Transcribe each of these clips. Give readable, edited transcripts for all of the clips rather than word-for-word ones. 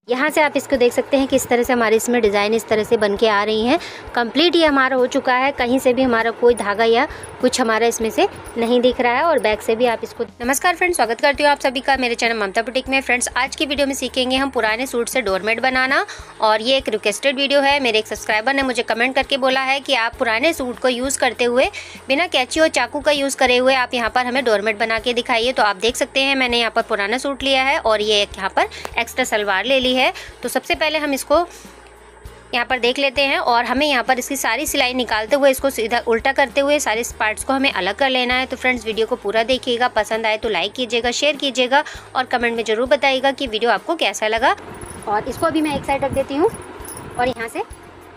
यहाँ से आप इसको देख सकते हैं कि इस तरह से हमारे इसमें डिज़ाइन इस तरह से बन के आ रही हैं। कंप्लीट ये हमारा हो चुका है, कहीं से भी हमारा कोई धागा या कुछ हमारा इसमें से नहीं दिख रहा है। और बैक से भी आप इसको। नमस्कार फ्रेंड्स, स्वागत करती हूँ आप सभी का मेरे चैनल ममता बुटीक में। फ्रेंड्स, आज की वीडियो में सीखेंगे हम पुराने सूट से डोरमेट बनाना। और ये एक रिक्वेस्टेड वीडियो है। मेरे एक सब्सक्राइबर ने मुझे कमेंट करके बोला है कि आप पुराने सूट को यूज़ करते हुए बिना कैंची और चाकू का यूज़ करे हुए आप यहाँ पर हमें डोरमेट बना के दिखाइए। तो आप देख सकते हैं मैंने यहाँ पर पुराना सूट लिया है और ये एक यहाँ पर एक्स्ट्रा सलवार ले ली है। तो सबसे पहले हम इसको यहाँ पर देख लेते हैं और हमें यहाँ पर इसकी सारी सिलाई निकालते हुए इसको सीधा उल्टा करते हुए सारे पार्ट्स को हमें अलग कर लेना है। तो फ्रेंड्स, वीडियो को पूरा देखिएगा, पसंद आए तो लाइक कीजिएगा, शेयर कीजिएगा और कमेंट में ज़रूर बताइएगा कि वीडियो आपको कैसा लगा। और इसको अभी मैं एक साइड रख देती हूँ और यहाँ से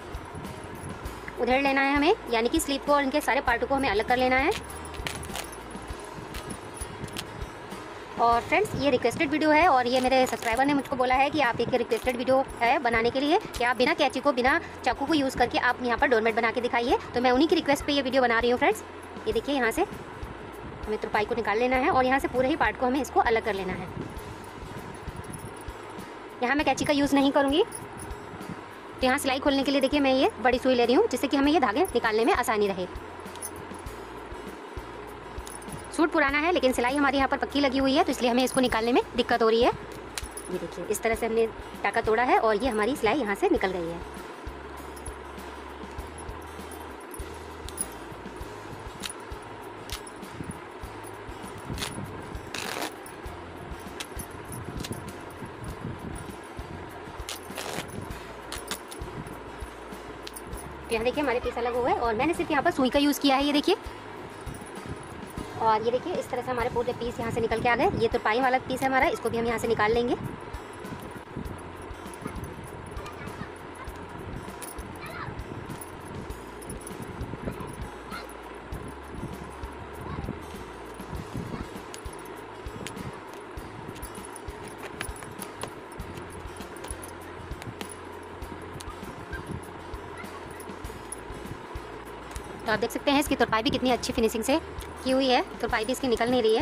उधेड़ लेना है हमें, यानी कि स्लीव को और इनके सारे पार्टों को हमें अलग कर लेना है। और फ्रेंड्स, ये रिक्वेस्टेड वीडियो है और ये मेरे सब्सक्राइबर ने मुझको बोला है कि आप एक रिक्वेस्टेड वीडियो है बनाने के लिए कि आप बिना कैंची को बिना चाकू को यूज़ करके आप यहाँ पर डोरमेट बना के दिखाइए। तो मैं उन्हीं की रिक्वेस्ट पे ये वीडियो बना रही हूँ। फ्रेंड्स, ये देखिए, यहाँ से हमें तुरपाई को निकाल लेना है और यहाँ से पूरे ही पार्ट को हमें इसको अलग कर लेना है। यहाँ मैं कैंची का यूज़ नहीं करूँगी। तो यहाँ सिलाई खोलने के लिए देखिए मैं ये बड़ी सुई ले रही हूँ, जिससे कि हमें ये धागे निकालने में आसानी रहे। सूट पुराना है लेकिन सिलाई हमारी यहाँ पर पक्की लगी हुई है, तो इसलिए हमें इसको निकालने में दिक्कत हो रही है। ये देखिए, इस तरह से हमने टाका तोड़ा है और ये हमारी सिलाई यहाँ से निकल गई है। तो यहाँ देखिए हमारे पीस अलग हुए और मैंने सिर्फ यहाँ पर सुई का यूज़ किया है। ये देखिए, और ये देखिए इस तरह से हमारे पूरे पीस यहाँ से निकल के आ गए। ये तुरपाई वाला पीस है हमारा, इसको भी हम यहाँ से निकाल लेंगे। तो आप देख सकते हैं इसकी तुरपाई भी कितनी अच्छी फिनिशिंग से की हुई है। तुरपाई भी इसकी निकल नहीं रही है।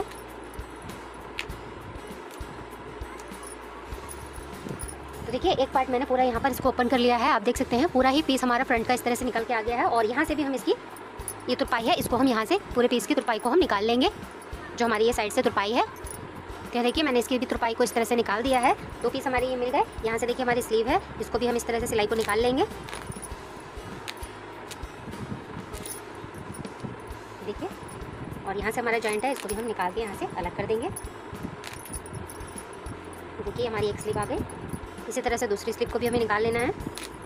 तो देखिए, एक पार्ट मैंने पूरा यहाँ पर इसको ओपन कर लिया है। आप देख सकते हैं पूरा ही पीस हमारा फ्रंट का इस तरह से निकल के आ गया है। और यहाँ से भी हम इसकी ये तुरपाई है, इसको हम यहाँ से पूरे पीस की तुरपाई को हम निकाल लेंगे, जो हमारी ये साइड से तुरपाई है। तो देखिए मैंने इसकी भी तुरपाई को इस तरह से निकाल दिया है। 2 पीस हमारे ये मिल गए। यहाँ से देखिए हमारी स्लीव है, इसको भी हम इस तरह से सिलाई को निकाल लेंगे। देखिए, और यहाँ से हमारा जॉइंट है, इसको भी हम निकाल के यहाँ से अलग कर देंगे। देखिए हमारी एक स्लीव आ गई। इसी तरह से दूसरी स्लीव को भी हमें निकाल लेना है।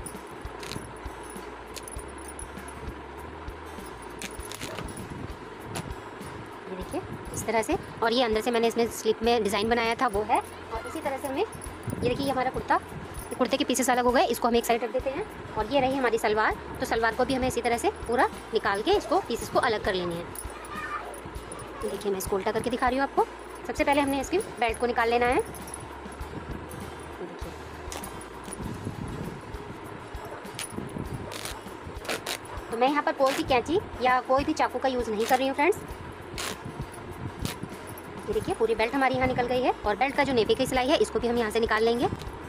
ये देखिए इस तरह से, और ये अंदर से मैंने इसमें स्लीव में डिज़ाइन बनाया था वो है। और इसी तरह से हमें ये देखिए हमारा कुर्ते के पीसेस अलग हो गए, इसको हम एक साइड रख देते हैं। और ये रही हमारी सलवार, तो सलवार को भी हमें इसी तरह से पूरा निकाल के इसको पीसेस को अलग कर लेनी है। देखिए मैं इसको उल्टा करके दिखा रही हूँ आपको। सबसे पहले हमने इसकी बेल्ट को निकाल लेना है। तो मैं यहाँ पर कोई भी कैंची या कोई भी चाकू का यूज़ नहीं कर रही हूँ। फ्रेंड्स, ये देखिए पूरी बेल्ट हमारी यहाँ निकल गई है। और बेल्ट का जो नेफे की सिलाई है इसको भी हम यहाँ से निकाल लेंगे।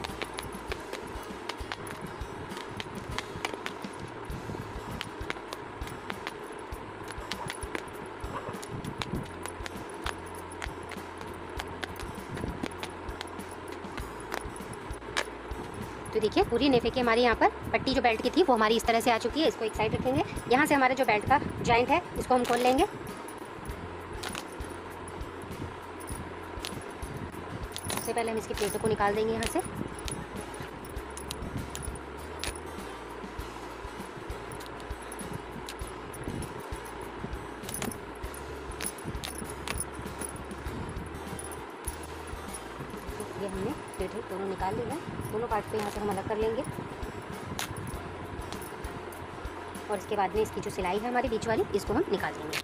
तो देखिए पूरी नेफे की हमारी यहाँ पर पट्टी जो बेल्ट की थी वो हमारी इस तरह से आ चुकी है। इसको एक साइड रखेंगे। यहाँ से हमारे जो बेल्ट का जॉइंट है इसको हम खोल लेंगे। सबसे पहले हम इसकी प्लेटों को निकाल देंगे यहाँ से। ये हमने प्लेटें दोनों निकाल ली है। दोनों पार्ट को यहाँ से हम अलग कर लेंगे। और इसके बाद में इसकी जो सिलाई है हमारी बीच वाली, इसको हम निकाल देंगे।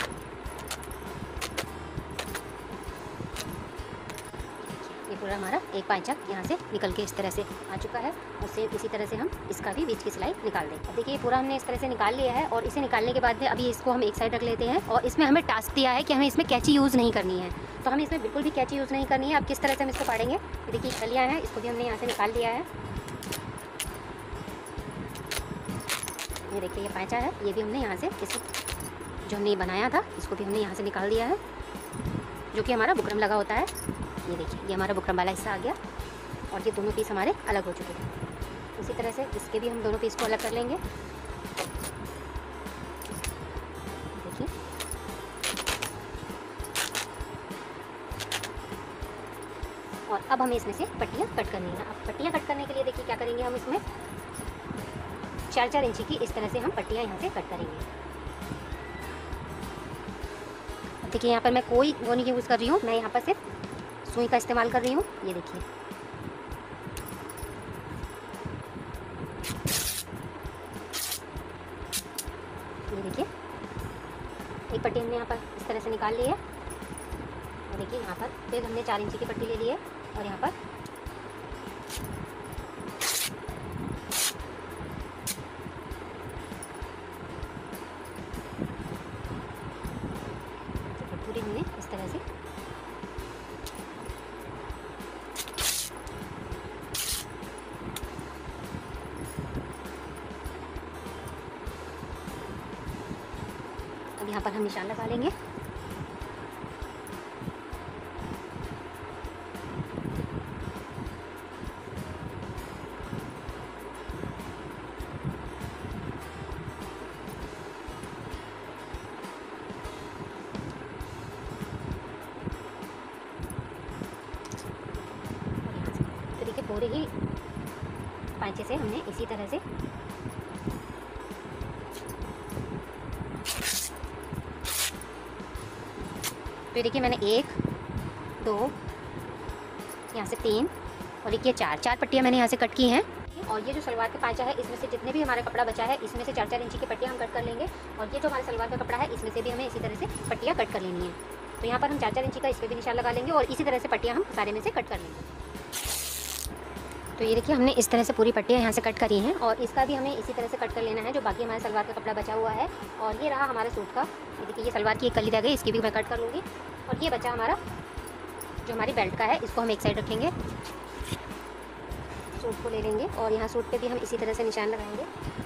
ये पूरा हमारा एक पाँचा यहाँ से निकल के इस तरह से आ चुका है और सेम इसी तरह से हम इसका भी बीच की सिलाई निकाल दें। अब देखिए पूरा हमने इस तरह से निकाल लिया है और इसे निकालने के बाद में अभी इसको हम एक साइड रख लेते हैं। और इसमें हमें टास्क दिया है कि हमें इसमें कैंची यूज़ नहीं करनी है, तो हमें इसमें बिल्कुल भी कैंची यूज़ नहीं करनी है। अब किस तरह से हम इसको फाड़ेंगे, देखिए कलियाँ हैं, इसको भी हमने यहाँ से निकाल लिया है। ये देखिए ये पाँचा है, ये भी हमने यहाँ से इस जो हमने बनाया था इसको भी हमने यहाँ से निकाल दिया है, जो कि हमारा बुकरम लगा होता है। ये देखिए ये हमारा बुकरम वाला हिस्सा आ गया और ये दोनों पीस हमारे अलग हो चुके हैं। इसी तरह से इसके भी हम दोनों पीस को अलग कर लेंगे। देखिए और अब हमें इसमें से पट्टियाँ कट करनी है। अब पट्टियाँ कट करने के लिए देखिए क्या करेंगे, हम इसमें 4-4 इंची की इस तरह से हम पट्टियाँ यहाँ से कट करेंगे। देखिए यहाँ पर मैं कोई वो नहीं यूज़ कर रही हूँ, मैं यहाँ पर सिर्फ सुई का इस्तेमाल कर रही हूँ। ये देखिए एक पट्टी हमने यहाँ पर इस तरह से निकाल ली है। और देखिए यहाँ पर फिर हमने 4 इंची की पट्टी ले ली है और यहाँ पर पूरी हमने इस तरह से अब यहाँ पर हम निशान लगा लेंगे। तो देखिए पूरे ही पांचे से हमने इसी तरह से तो देखिए मैंने 1 2 यहाँ से 3 और एक ये 4 पट्टियाँ मैंने यहाँ से कट की हैं। और ये जो सलवार का पांचा है इसमें से जितने भी हमारा कपड़ा बचा है इसमें से 4-4 इंची की पट्टियाँ हम कट कर लेंगे। और ये जो हमारे सलवार का कपड़ा है इसमें से भी हमें इसी तरह से पट्टियाँ कट कर लेनी है। तो यहाँ पर हम 4-4 इंची का इस पर भी निशान लगा लेंगे और इसी तरह से पट्टियाँ हम सारे में से कट कर लेंगे। तो ये देखिए हमने इस तरह से पूरी पट्टियाँ यहाँ से कट करी हैं और इसका भी हमें इसी तरह से कट कर लेना है जो बाकी हमारे सलवार का कपड़ा बचा हुआ है। और ये रहा हमारे सूट का, ये देखिए ये सलवार की एक कली रह गई, इसकी भी मैं कट कर लूँगी। और ये बचा हमारा जो हमारी बेल्ट का है, इसको हम एक साइड रखेंगे, सूट को ले लेंगे और यहाँ सूट पे भी हम इसी तरह से निशान लगाएंगे।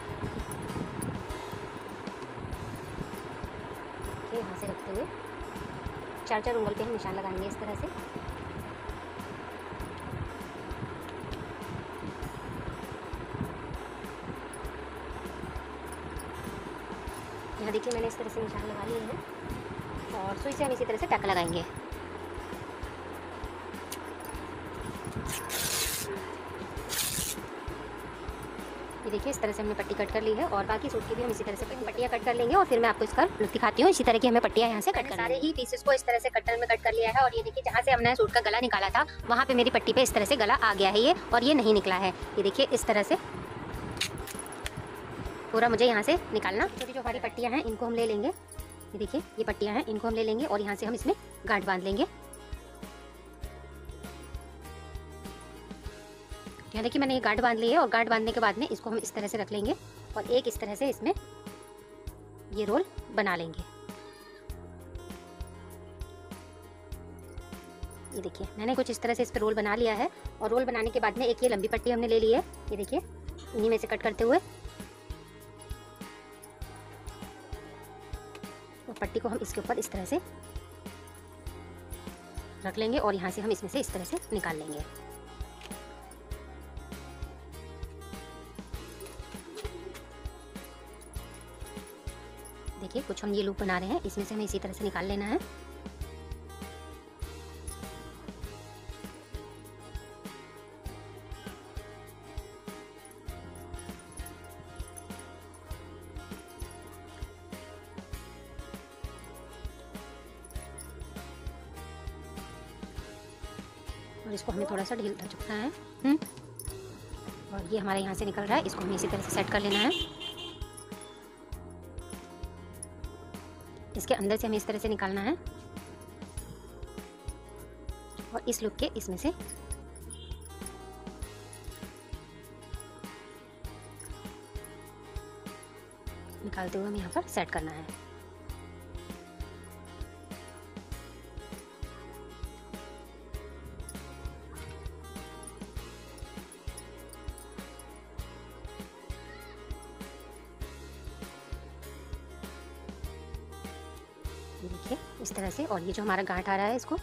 यहाँ से रखते हुए 4-4 उंगल पे हम निशान लगाएंगे इस तरह से। यहाँ देखिए मैंने इस तरह से निशान लगा लिए हैं और सुई से हम इसी तरह से टक लगाएंगे। ये देखिए इस तरह से हमने पट्टी कट कर ली है और बाकी सूट की भी हम इसी तरह से पट्टियाँ कट कर लेंगे और फिर मैं आपको इसका लुक दिखाती हूँ। इसी तरह की हमें पट्टियाँ यहाँ से कट कर सारे ही पीसेस को इस तरह से कटर में कट कर लिया है। और ये देखिए जहाँ से हमने सूट का गला निकाला था वहाँ पे मेरी पट्टी पे इस तरह से गला आ गया है ये, और ये नहीं निकला है। ये देखिए इस तरह से पूरा मुझे यहाँ से निकालना। छोटी जो हमारी पट्टियाँ हैं इनको हम ले लेंगे। ये देखिए ये पट्टियाँ हैं, इनको हम ले लेंगे और यहाँ से हम इसमें गांठ बांध लेंगे। यहाँ देखिए मैंने ये गांठ बांध ली है और गांठ बांधने के बाद में इसको हम इस तरह से रख लेंगे और एक इस तरह से इसमें ये रोल बना लेंगे। ये देखिए मैंने कुछ इस तरह से इस पर रोल बना लिया है। और रोल बनाने के बाद में एक ये लंबी पट्टी हमने ले ली है, ये देखिए इन्हीं में से कट करते हुए और पट्टी को हम इसके ऊपर इस तरह से रख लेंगे और यहाँ से हम इसमें से इस तरह से निकाल लेंगे। देखिए कुछ हम ये लूप बना रहे हैं, इसमें से हमें इसी तरह से निकाल लेना है। और इसको हमें थोड़ा सा ढीला चुकना है। और ये हमारे यहाँ से निकल रहा है, इसको हमें इसी तरह से सेट कर लेना है। इसके अंदर से हमें इस तरह से निकालना है और इस लूप के इसमें से निकालते हुए हमें यहाँ पर सेट करना है। ये देखिए इस तरह से। और ये जो हमारा गांठ आ रहा है इसको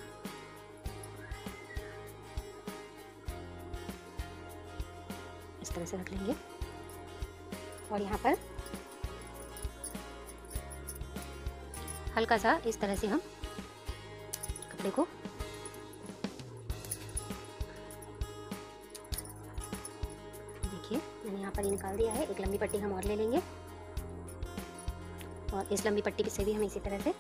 इस तरह से रख लेंगे। और यहाँ पर हल्का सा इस तरह से हम कपड़े को देखिए मैंने यहाँ पर ये निकाल दिया है। एक लंबी पट्टी हम और ले लेंगे और इस लंबी पट्टी से भी हम इसी तरह से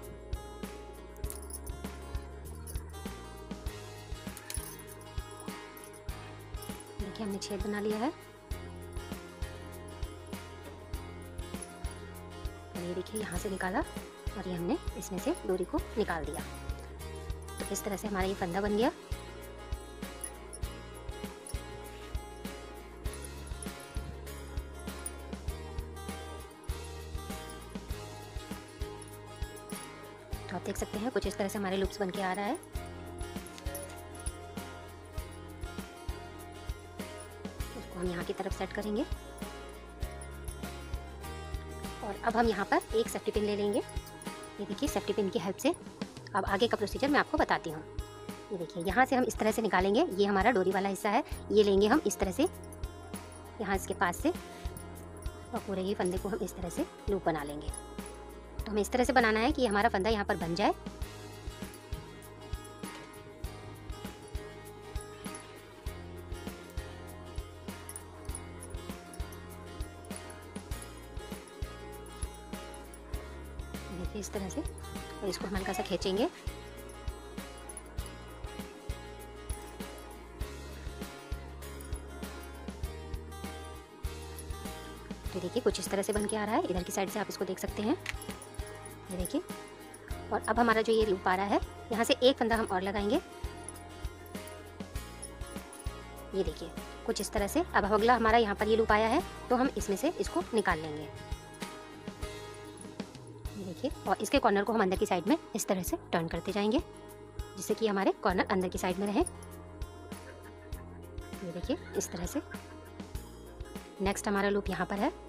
देखिए हमने छेद बना लिया है। और ये देखिए यहाँ से निकाला और ये हमने इसमें से डोरी को निकाल दिया। तो इस तरह से हमारा ये फंदा बन गया। तो आप देख सकते हैं कुछ इस तरह से हमारे लूप्स बन के आ रहा है। उसको हम यहाँ की तरफ सेट करेंगे। और अब हम यहाँ पर एक सेफ्टी पिन ले लेंगे। ये देखिए सेफ्टी पिन की हेल्प से अब आगे का प्रोसीजर मैं आपको बताती हूँ। ये देखिए यहाँ से हम इस तरह से निकालेंगे। ये हमारा डोरी वाला हिस्सा है, ये लेंगे हम इस तरह से यहाँ इसके पास से और पूरे ही फंदे को हम इस तरह से लूप बना लेंगे। तो हमें इस तरह से बनाना है कि हमारा फंदा यहाँ पर बन जाए। देखिए इस तरह से। और इसको हम हल्का सा खींचेंगे। तो देखिए कुछ इस तरह से बन के आ रहा है। इधर की साइड से आप इसको देख सकते हैं। ये देखिए। और अब हमारा जो ये लूप आ रहा है यहाँ से एक फंदा हम और लगाएंगे। ये देखिए कुछ इस तरह से। अब अगला हमारा यहाँ पर ये लूप आया है तो हम इसमें से इसको निकाल लेंगे। ये देखिए। और इसके कॉर्नर को हम अंदर की साइड में इस तरह से टर्न करते जाएंगे जिससे कि हमारे कॉर्नर अंदर की साइड में रहे। ये देखिए इस तरह से। नेक्स्ट हमारा लूप यहाँ पर है।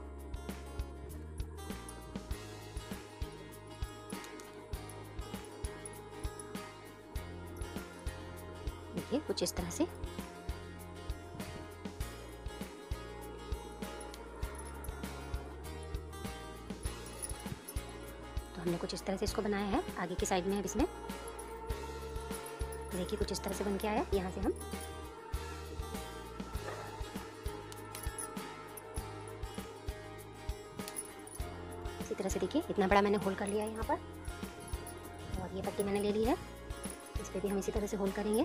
देखिए कुछ इस तरह से। तो हमने कुछ इस तरह से इसको बनाया है। आगे की साइड में अब इसमें देखिए कुछ इस तरह से बन के आया। यहाँ से हम इसी तरह से देखिए इतना बड़ा मैंने होल कर लिया है यहाँ पर। और ये पट्टी मैंने ले ली है, इस पे भी हम इसी तरह से होल करेंगे।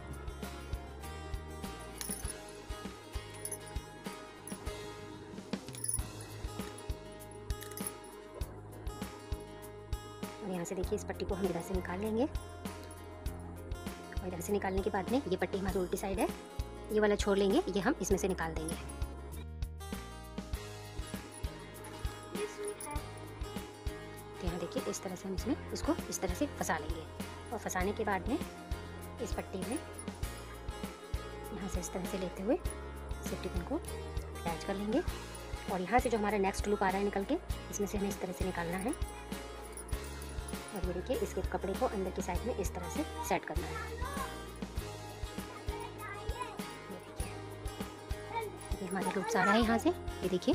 और यहाँ से देखिए इस पट्टी को हम इधर से निकाल लेंगे। और इधर से निकालने के बाद में ये पट्टी हमारी उल्टी साइड है, ये वाला छोड़ लेंगे, ये हम इसमें से निकाल देंगे। तो यहाँ देखिए इस तरह से हम इसमें इसको इस तरह से फंसा लेंगे। और फंसाने के बाद में इस पट्टी में यहाँ से इस तरह से लेते हुए सेफ्टी पिन को अटैच कर लेंगे। और यहाँ से जो हमारा नेक्स्ट लूप आ रहा है निकल के, इसमें से हमें इस तरह से निकालना है। और ये देखिए इसके कपड़े को अंदर की साइड में इस तरह से सेट करना है। ये हमारे लूप्स आ रहा है यहाँ से। ये देखिए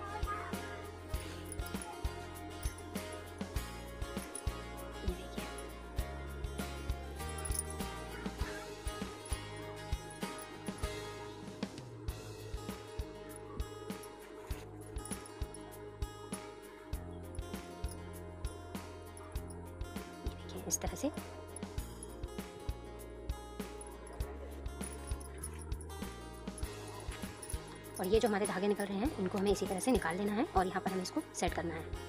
इस तरह से। और ये जो हमारे धागे निकल रहे हैं इनको हमें इसी तरह से निकाल लेना है और यहाँ पर हमें इसको सेट करना है।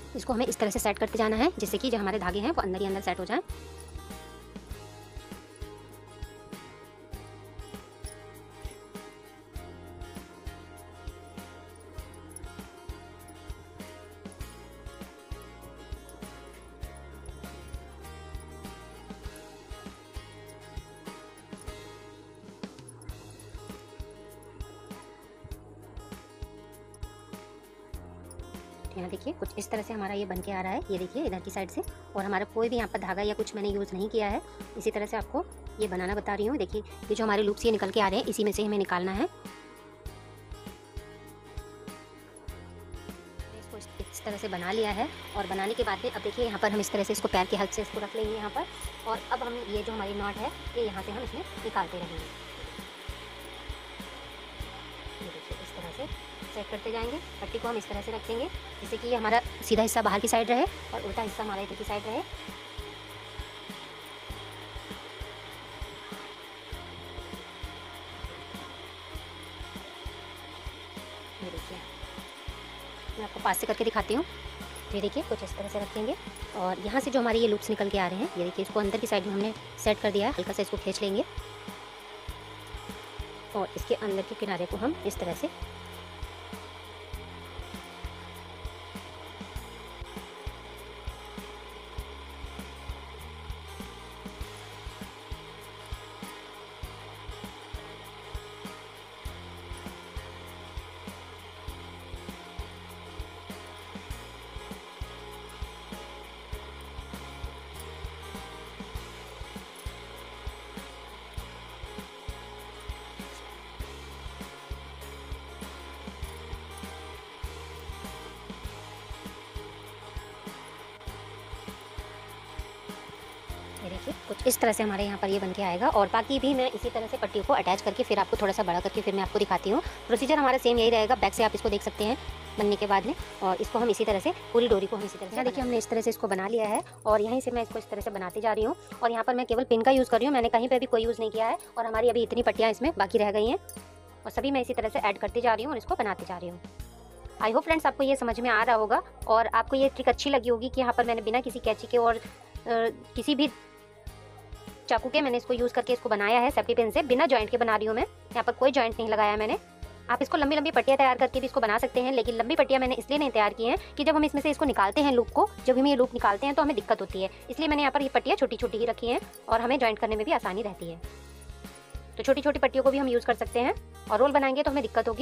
इसको हमें इस तरह से सेट करते जाना है जिससे कि जो हमारे धागे हैं वो अंदर ही अंदर सेट हो जाए। यहाँ देखिए कुछ इस तरह से हमारा ये बन के आ रहा है। ये देखिए इधर की साइड से, और हमारा कोई भी यहाँ पर धागा या कुछ मैंने यूज़ नहीं किया है। इसी तरह से आपको ये बनाना बता रही हूँ। देखिए ये जो हमारे लूप्स ये निकल के आ रहे हैं, इसी में से हमें निकालना है। इसको इस तरह से बना लिया है, और बनाने के बाद में अब देखिए यहाँ पर हम इस तरह से इसको पैर की हेल्प से इसको रख लेंगे यहाँ पर, और अब हम ये जो हमारी नॉट है ये यहाँ से हम इसमें निकालते रहेंगे। ये देखिए इस तरह से सेट करते जाएंगे। पट्टी को हम इस तरह से रखेंगे जिससे कि हमारा सीधा हिस्सा बाहर की साइड रहे और उल्टा हिस्सा हमारा इधर की साइड रहे। ये देखिए मैं आपको पास से करके दिखाती हूँ। ये देखिए कुछ इस तरह से रखेंगे, और यहाँ से जो हमारे ये लूप्स निकल के आ रहे हैं, ये देखिए इसको अंदर की साइड में हमने सेट कर दिया है। हल्का सा इसको खींच लेंगे और इसके अंदर के किनारे को हम इस तरह से ये देखिए कुछ इस तरह से हमारे यहाँ पर ये बन के आएगा। और बाकी भी मैं इसी तरह से पट्टियों को अटैच करके फिर आपको थोड़ा सा बड़ा करके फिर मैं आपको दिखाती हूँ। प्रोसीजर हमारा सेम यही रहेगा। बैक से आप इसको देख सकते हैं बनने के बाद में, और इसको हम इसी तरह से पूरी डोरी को हम इसी तरह से देखिए हमने इस तरह से इसको बना लिया है, और यहीं से मैं इसको इस तरह से बनाती जा रही हूँ। और यहाँ पर मैं केवल पिन का यूज़ कर रही हूँ, मैंने कहीं पर भी कोई यूज़ नहीं किया है। और हमारी अभी इतनी पट्टियाँ इसमें बाकी रह गई हैं, और सभी मैं इसी तरह से ऐड करती जा रही हूँ और इसको बनाती जा रही हूँ। आई होप फ्रेंड्स आपको ये समझ में आ रहा होगा और आपको ये ट्रिक अच्छी लगी होगी कि यहाँ पर मैंने बिना किसी कैंची के और किसी भी चाकू के मैंने इसको यूज़ करके इसको बनाया है। सेफ्टी पिन से बिना जॉइंट के बना रही हूँ मैं, यहाँ पर कोई जॉइंट नहीं लगाया मैंने। आप इसको लंबी लंबी पट्टियाँ तैयार करके भी इसको बना सकते हैं, लेकिन लंबी पट्टियाँ मैंने इसलिए नहीं तैयार की हैं कि जब हम इसमें से इसको निकालते हैं लूप को, जब हम ये लूप निकालते हैं तो हमें दिक्कत होती है, इसलिए मैंने यहाँ पर ये पट्टियाँ छोटी छोटी ही रखी हैं और हमें जॉइंट करने में भी आसानी रहती है। तो छोटी छोटी पट्टियों को भी हम यूज़ कर सकते हैं, और रोल बनाएंगे तो हमें दिक्कत होगी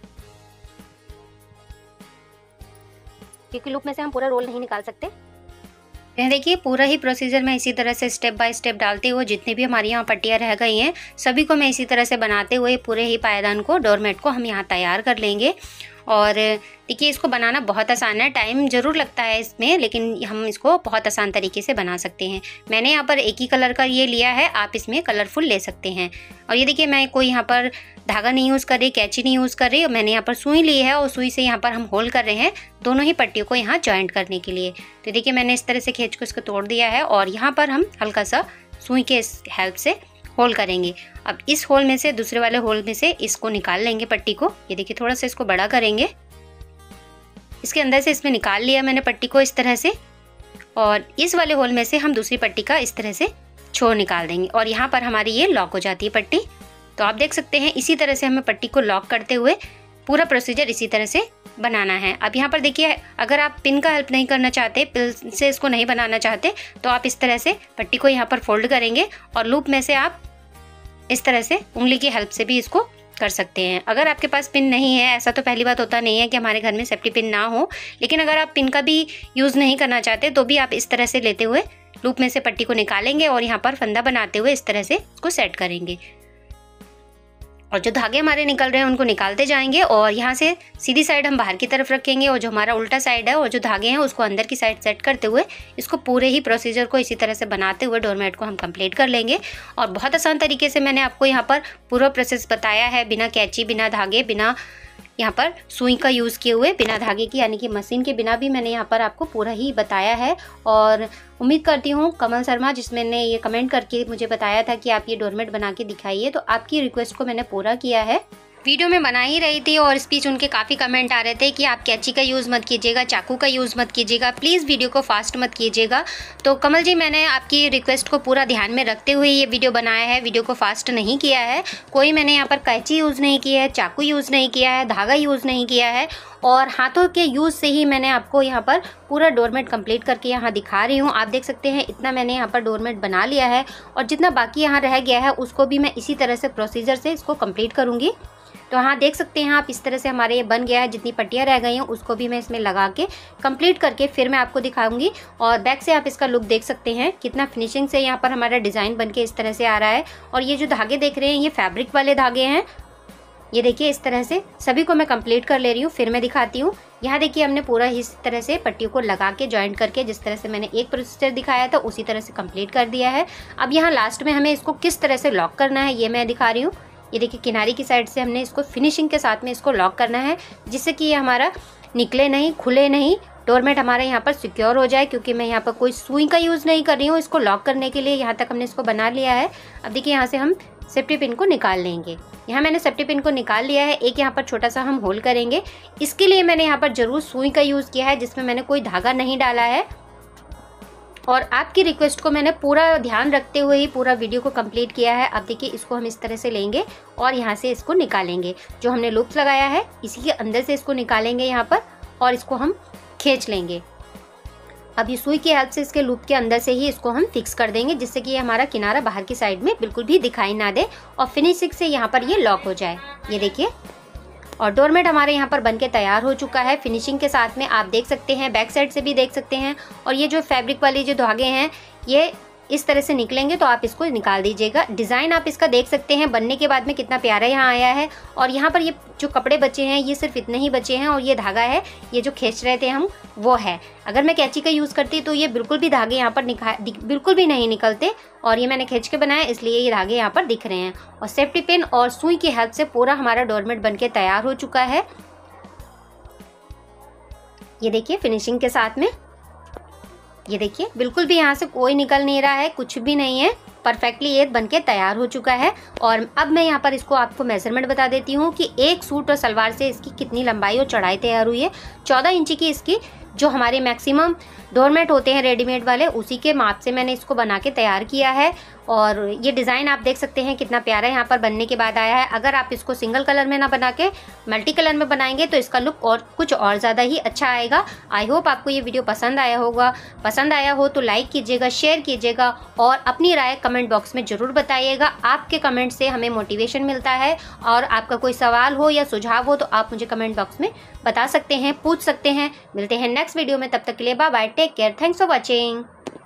क्योंकि लूप में से हम पूरा रोल नहीं निकाल सकते। देखिए पूरा ही प्रोसीजर मैं इसी तरह से स्टेप बाय स्टेप डालते हुए जितनी भी हमारी यहाँ पट्टियाँ रह गई हैं सभी को मैं इसी तरह से बनाते हुए पूरे ही पायदान को, डोरमेट को हम यहाँ तैयार कर लेंगे। और देखिए इसको बनाना बहुत आसान है, टाइम ज़रूर लगता है इसमें, लेकिन हम इसको बहुत आसान तरीके से बना सकते हैं। मैंने यहाँ पर एक ही कलर का ये लिया है, आप इसमें कलरफुल ले सकते हैं। और ये देखिए मैं कोई यहाँ पर धागा नहीं यूज़ कर रही, कैंची नहीं यूज़ कर रही, और मैंने यहाँ पर सुई ली है और सुई से यहाँ पर हम होल कर रहे हैं दोनों ही पट्टियों को यहाँ जॉइंट करने के लिए। तो देखिए मैंने इस तरह से खींच को इसको तोड़ दिया है, और यहाँ पर हम हल्का सा सुई के हेल्प से होल करेंगे। अब इस होल में से दूसरे वाले होल में से इसको निकाल लेंगे पट्टी को। ये देखिए थोड़ा सा इसको बड़ा करेंगे, इसके अंदर से इसमें निकाल लिया मैंने पट्टी को इस तरह से, और इस वाले होल में से हम दूसरी पट्टी का इस तरह से छोर निकाल देंगे, और यहाँ पर हमारी ये लॉक हो जाती है पट्टी। तो आप देख सकते हैं इसी तरह से हमें पट्टी को लॉक करते हुए पूरा प्रोसीजर इसी तरह से बनाना है। अब यहाँ पर देखिए अगर आप पिन का हेल्प नहीं करना चाहते, पिन से इसको नहीं बनाना चाहते, तो आप इस तरह से पट्टी को यहाँ पर फोल्ड करेंगे और लूप में से आप इस तरह से उंगली की हेल्प से भी इसको कर सकते हैं। अगर आपके पास पिन नहीं है, ऐसा तो पहली बात होता नहीं है कि हमारे घर में सेफ्टी पिन ना हो, लेकिन अगर आप पिन का भी यूज़ नहीं करना चाहते तो भी आप इस तरह से लेते हुए लूप में से पट्टी को निकालेंगे और यहाँ पर फंदा बनाते हुए इस तरह से इसको सेट करेंगे। और जो धागे हमारे निकल रहे हैं उनको निकालते जाएंगे, और यहाँ से सीधी साइड हम बाहर की तरफ रखेंगे और जो हमारा उल्टा साइड है और जो धागे हैं उसको अंदर की साइड सेट करते हुए इसको पूरे ही प्रोसीजर को इसी तरह से बनाते हुए डोरमेट को हम कंप्लीट कर लेंगे। और बहुत आसान तरीके से मैंने आपको यहाँ पर पूरा प्रोसेस बताया है, बिना कैंची, बिना धागे, बिना यहाँ पर सुई का यूज़ किए हुए, बिना धागे की यानी कि मशीन के बिना भी मैंने यहाँ पर आपको पूरा ही बताया है। और उम्मीद करती हूँ कमल शर्मा जिसने ये कमेंट करके मुझे बताया था कि आप ये डोरमेट बना के दिखाइए, तो आपकी रिक्वेस्ट को मैंने पूरा किया है। वीडियो में बना ही रही थी और स्पीच उनके काफ़ी कमेंट आ रहे थे कि आप कैंची का यूज़ मत कीजिएगा, चाकू का यूज़ मत कीजिएगा, प्लीज़ वीडियो को फास्ट मत कीजिएगा। तो कमल जी, मैंने आपकी रिक्वेस्ट को पूरा ध्यान में रखते हुए ये वीडियो बनाया है, वीडियो को फास्ट नहीं किया है। कोई मैंने यहाँ पर कैंची यूज़ नहीं की है, चाकू यूज़ नहीं किया है, धागा यूज़ नहीं किया है और हाथों के यूज़ से ही मैंने आपको यहाँ पर पूरा डोरमेट कंप्लीट करके यहाँ दिखा रही हूँ। आप देख सकते हैं इतना मैंने यहाँ पर डोरमेट बना लिया है और जितना बाकी यहाँ रह गया है उसको भी मैं इसी तरह से प्रोसीजर से इसको कंप्लीट करूँगी। तो हाँ, देख सकते हैं आप इस तरह से हमारे ये बन गया है। जितनी पट्टियाँ रह गई हैं उसको भी मैं इसमें लगा के कंप्लीट करके फिर मैं आपको दिखाऊंगी। और बैक से आप इसका लुक देख सकते हैं कितना फिनिशिंग से यहाँ पर हमारा डिज़ाइन बन के इस तरह से आ रहा है। और ये जो धागे देख रहे हैं ये फैब्रिक वाले धागे हैं। ये देखिए इस तरह से सभी को मैं कंप्लीट कर ले रही हूँ, फिर मैं दिखाती हूँ। यहाँ देखिए हमने पूरा इस तरह से पट्टियों को लगा के जॉइंट करके जिस तरह से मैंने एक प्रोसीजर दिखाया था उसी तरह से कंप्लीट कर दिया है। अब यहाँ लास्ट में हमें इसको किस तरह से लॉक करना है ये मैं दिखा रही हूँ। ये देखिए किनारे की साइड से हमने इसको फिनिशिंग के साथ में इसको लॉक करना है जिससे कि ये हमारा निकले नहीं, खुले नहीं, डोरमेट हमारा यहाँ पर सिक्योर हो जाए। क्योंकि मैं यहाँ पर कोई सुई का यूज़ नहीं कर रही हूँ इसको लॉक करने के लिए। यहाँ तक हमने इसको बना लिया है। अब देखिए यहाँ से हम सेफ्टी पिन को निकाल लेंगे। यहाँ मैंने सेफ्टी पिन को निकाल लिया है। एक यहाँ पर छोटा सा हम होल करेंगे। इसके लिए मैंने यहाँ पर ज़रूर सुई का यूज़ किया है जिसमें मैंने कोई धागा नहीं डाला है। और आपकी रिक्वेस्ट को मैंने पूरा ध्यान रखते हुए ही पूरा वीडियो को कंप्लीट किया है। अब देखिए इसको हम इस तरह से लेंगे और यहाँ से इसको निकालेंगे। जो हमने लूप्स लगाया है इसी के अंदर से इसको निकालेंगे यहाँ पर और इसको हम खींच लेंगे। अब ये सुई की हेल्प से इसके लूप के अंदर से ही इसको हम फिक्स कर देंगे जिससे कि ये हमारा किनारा बाहर की साइड में बिल्कुल भी दिखाई ना दे और फिनिशिंग से यहाँ पर ये लॉक हो जाए। ये देखिए और डोरमेट हमारे यहाँ पर बनके तैयार हो चुका है फिनिशिंग के साथ में। आप देख सकते हैं, बैक साइड से भी देख सकते हैं। और ये जो फैब्रिक वाली जो धागे हैं ये इस तरह से निकलेंगे तो आप इसको निकाल दीजिएगा। डिज़ाइन आप इसका देख सकते हैं बनने के बाद में कितना प्यारा यहाँ आया है। और यहाँ पर ये जो कपड़े बचे हैं ये सिर्फ इतने ही बचे हैं और ये धागा है, ये जो खींच रहे थे हम वो है। अगर मैं कैंची का यूज़ करती तो ये बिल्कुल भी धागे यहाँ पर बिल्कुल भी नहीं निकलते। और ये मैंने खींच के बनाया इसलिए ये धागे यहाँ पर दिख रहे हैं। और सेफ्टी पिन और सुई की हेल्प से पूरा हमारा डोरमेट बन के तैयार हो चुका है। ये देखिए फिनिशिंग के साथ में, ये देखिए बिल्कुल भी यहाँ से कोई निकल नहीं रहा है, कुछ भी नहीं है, परफेक्टली ये बनके तैयार हो चुका है। और अब मैं यहाँ पर इसको आपको मेजरमेंट बता देती हूँ कि एक सूट और सलवार से इसकी कितनी लंबाई और चौड़ाई तैयार हुई है। 14 इंची की इसकी जो हमारे मैक्सिमम डोरमेट होते हैं रेडीमेड वाले उसी के माप से मैंने इसको बना के तैयार किया है। और ये डिज़ाइन आप देख सकते हैं कितना प्यारा यहाँ पर बनने के बाद आया है। अगर आप इसको सिंगल कलर में ना बना के मल्टी कलर में बनाएंगे तो इसका लुक और कुछ और ज़्यादा ही अच्छा आएगा। आई होप आपको ये वीडियो पसंद आया होगा। पसंद आया हो तो लाइक कीजिएगा, शेयर कीजिएगा और अपनी राय कमेंट बॉक्स में ज़रूर बताइएगा। आपके कमेंट से हमें मोटिवेशन मिलता है। और आपका कोई सवाल हो या सुझाव हो तो आप मुझे कमेंट बॉक्स में बता सकते हैं, पूछ सकते हैं। मिलते हैं नेक्स्ट वीडियो में, तब तक के लिए bye bye, take care, thanks for watching.